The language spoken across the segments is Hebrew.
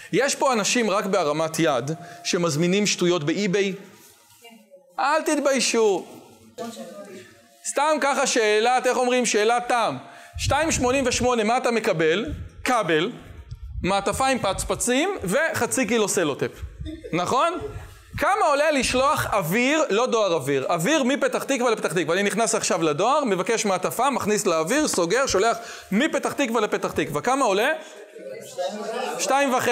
יש פה אנשים רק בהרמת יד שמזמינים שטויות באי-ביי? אל תתביישו. סתם ככה שאלת, איך אומרים? שאלת תם. 2.88 מה אתה מקבל? כבל, מעטפה עם פצפצים וחצי קילו סלוטפ. נכון? כמה עולה לשלוח אוויר, לא דואר אוויר, אוויר מפתח תקווה לפתח תקווה. אני נכנס עכשיו לדואר, מבקש מעטפה, מכניס לאוויר, סוגר, שולח מפתח תקווה לפתח תקווה. כמה עולה? 2.5.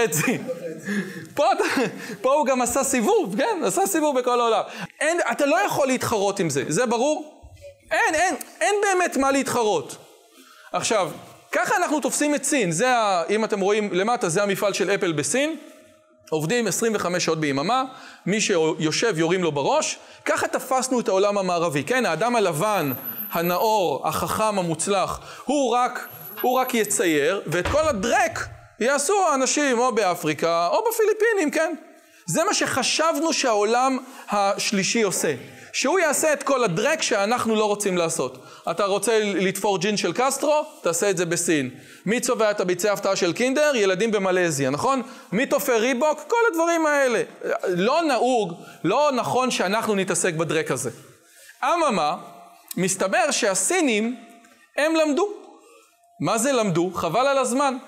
פה הוא גם עשה סיבוב, כן? עשה סיבוב בכל העולם. אתה לא יכול להתחרות עם זה, זה ברור? אין באמת מה להתחרות. עכשיו, ככה אנחנו תופסים את סין. זה, אם אתם רואים למטה, זה המפעל של אפל בסין. עובדים 25 שעות ביממה, מי שיושב יורים לו בראש. ככה תפסנו את העולם המערבי. כן, האדם הלבן, הנאור, החכם, המוצלח, הוא רק יצייר, ואת כל הדרק יעשו האנשים או באפריקה או בפיליפינים, כן? זה מה שחשבנו שהעולם השלישי עושה. שהוא יעשה את כל הדרק שאנחנו לא רוצים לעשות. אתה רוצה לתפור ג'ין של קסטרו? תעשה את זה בסין. מי צובע את הביצי הפתעה של קינדר? ילדים במלזיה, נכון? מי תופר ריבוק? כל הדברים האלה. לא נהוג, לא נכון שאנחנו נתעסק בדרק הזה. אממה, מסתבר שהסינים, הם למדו. מה זה למדו? חבל על הזמן.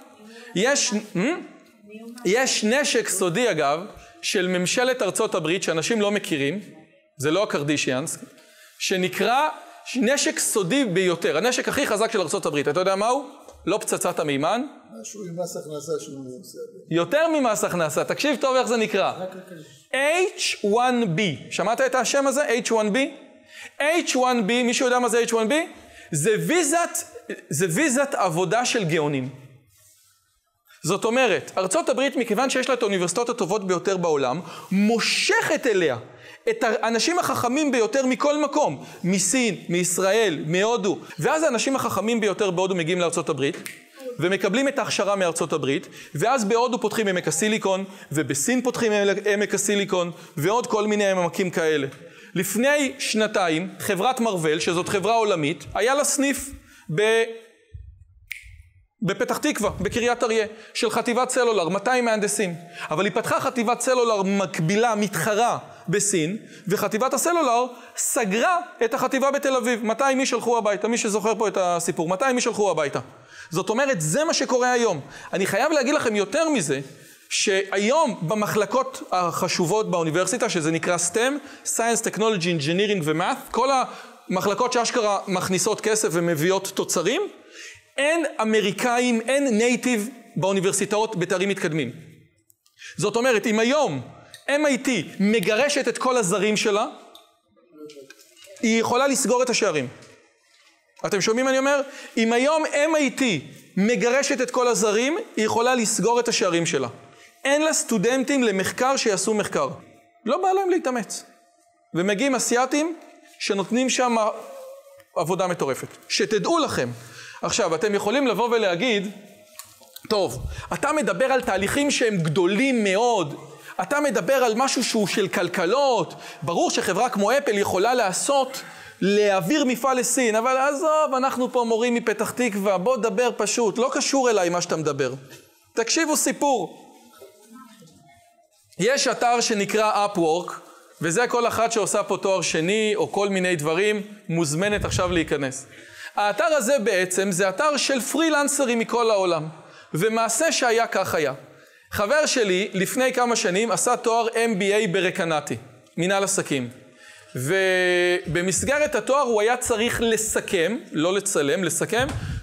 יש נשק סודי אגב, של ממשלת ארצות הברית, שאנשים לא מכירים, זה לא הקרדישיאנס, שנקרא נשק סודי ביותר, הנשק הכי חזק של ארצות הברית. אתה יודע מהו? לא פצצת המימן. משהו עם מס הכנסה שהוא עושה. יותר ממס הכנסה, תקשיב טוב איך זה נקרא. H1B, שמעת את השם הזה? H1B? H1B, מישהו יודע מה זה H1B? זה ויזת עבודה של גאונים. זאת אומרת, ארצות הברית, מכיוון שיש לה את האוניברסיטאות הטובות ביותר בעולם, מושכת אליה את האנשים החכמים ביותר מכל מקום, מסין, מישראל, מהודו, ואז האנשים החכמים ביותר בהודו מגיעים לארצות הברית, ומקבלים את ההכשרה מארצות הברית, ואז בהודו פותחים עמק הסיליקון, ובסין פותחים עמק הסיליקון, ועוד כל מיני עמקים כאלה. לפני שנתיים, חברת מרוול, שזאת חברה עולמית, היה לה סניף בפתח תקווה, בקריית אריה, של חטיבת סלולר, 200 מהנדסים. אבל היא פתחה חטיבת סלולר מקבילה, מתחרה בסין, וחטיבת הסלולר סגרה את החטיבה בתל אביב. 200 איש הלכו הביתה, מי שזוכר פה את הסיפור, 200 איש הלכו הביתה. זאת אומרת, זה מה שקורה היום. אני חייב להגיד לכם יותר מזה, שהיום במחלקות החשובות באוניברסיטה, שזה נקרא STEM, Science, Technology, Engineering ו-Math, כל המחלקות שאשכרה מכניסות כסף ומביאות תוצרים, אין אמריקאים, אין נייטיב באוניברסיטאות בתארים מתקדמים. זאת אומרת, אם היום MIT מגרשת את כל הזרים שלה, היא יכולה לסגור את השערים. אתם שומעים מה אני אומר? אם היום MIT מגרשת את כל הזרים, היא יכולה לסגור את השערים שלה. אין לה סטודנטים למחקר שיעשו מחקר. לא בא להם להתאמץ. ומגיעים אסיאטים שנותנים שם עבודה מטורפת. שתדעו לכם. עכשיו, אתם יכולים לבוא ולהגיד, טוב, אתה מדבר על תהליכים שהם גדולים מאוד, אתה מדבר על משהו שהוא של כלכלות, ברור שחברה כמו אפל יכולה לעשות, להעביר מפעל לסין, אבל עזוב, אנחנו פה מורים מפתח תקווה, בוא דבר פשוט, לא קשור אליי מה שאתה מדבר. תקשיבו סיפור. יש אתר שנקרא Upwork, וזה כל אחת שעושה פה תואר שני, או כל מיני דברים, מוזמנת עכשיו להיכנס. האתר הזה בעצם זה אתר של פרילנסרים מכל העולם, ומעשה שהיה כך היה. חבר שלי לפני כמה שנים עשה תואר MBA ברקנטי, מנהל עסקים, ובמסגרת התואר הוא היה צריך לסכם, לא לצלם, לסכם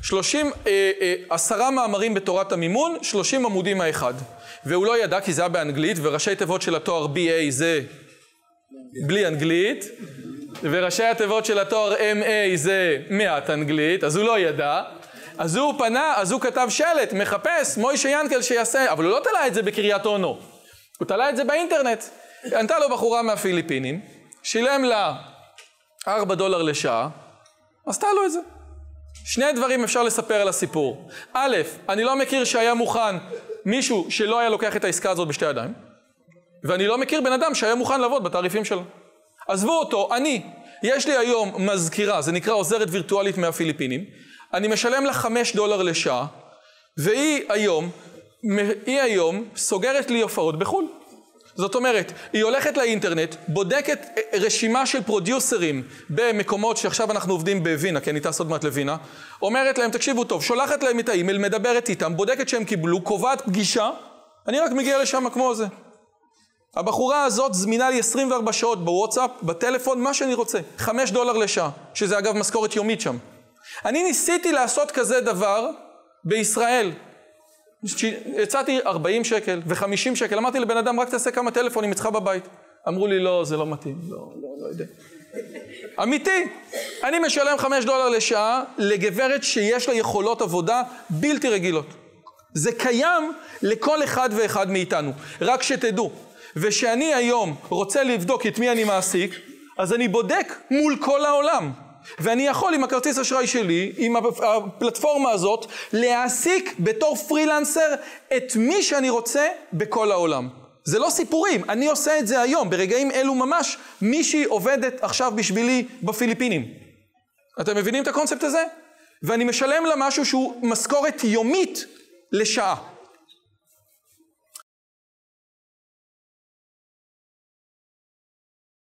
10 מאמרים בתורת המימון, 30 עמודים האחד, והוא לא ידע כי זה היה באנגלית, וראשי תיבות של התואר BA זה בלי אנגלית, וראשי התיבות של התואר MA זה מעט אנגלית, אז הוא לא ידע, אז הוא פנה, אז הוא כתב שלט, מחפש מוישה ינקל שיעשה, אבל הוא לא תלה את זה בקריית אונו, הוא תלה את זה באינטרנט. ענתה לו בחורה מהפיליפינים, שילם לה $4 לשעה, עשתה לו את זה. שני דברים אפשר לספר על הסיפור. א', אני לא מכיר שהיה מוכן מישהו שלא היה לוקח את העסקה הזאת בשתי ידיים, ואני לא מכיר בן אדם שהיה מוכן לעבוד בתעריפים שלו. עזבו אותו, יש לי היום מזכירה, זה נקרא עוזרת וירטואלית מהפיליפינים, אני משלם לה $5 לשעה, והיא היום היא היום סוגרת לי הופעות בחו"ל. זאת אומרת, היא הולכת לאינטרנט, בודקת רשימה של פרודיוסרים במקומות שעכשיו אנחנו עובדים בווינה, כי אני טס עוד מעט לווינה, אומרת להם, תקשיבו טוב, שולחת להם את האימייל, מדברת איתם, בודקת שהם קיבלו, קובעת פגישה, אני רק מגיע לשם כמו זה. הבחורה הזאת זמינה לי 24 שעות בוואטסאפ, בטלפון, מה שאני רוצה, $5 לשעה, שזה אגב משכורת יומית שם. אני ניסיתי לעשות כזה דבר בישראל, יצאתי 40 שקל ו50 שקל, אמרתי לבן אדם, רק תעשה כמה טלפונים אצלך בבית. אמרו לי, לא, זה לא מתאים, לא יודע. אמיתי, אני משלם $5 לשעה לגברת שיש לה יכולות עבודה בלתי רגילות. זה קיים לכל אחד ואחד מאיתנו, רק שתדעו. ושאני היום רוצה לבדוק את מי אני מעסיק, אז אני בודק מול כל העולם. ואני יכול עם הכרטיס אשראי שלי, עם הפלטפורמה הזאת, להעסיק בתור פרילנסר את מי שאני רוצה בכל העולם. זה לא סיפורים, אני עושה את זה היום, ברגעים אלו ממש, מישהי עובדת עכשיו בשבילי בפיליפינים. אתם מבינים את הקונספט הזה? ואני משלם לה משהו שהוא משכורת יומית לשעה.